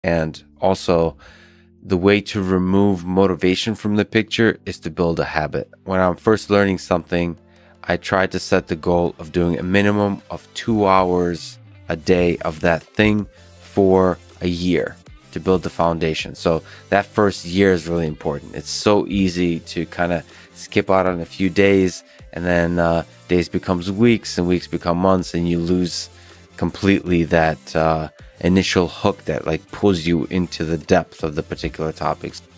And also, the way to remove motivation from the picture is to build a habit. When I'm first learning something, I try to set the goal of doing a minimum of 2 hours a day of that thing for a year to build the foundation. So that first year is really important. It's so easy to kind of skip out on a few days, and then days becomes weeks and weeks become months, and you lose completely that initial hook that like pulls you into the depth of the particular topics.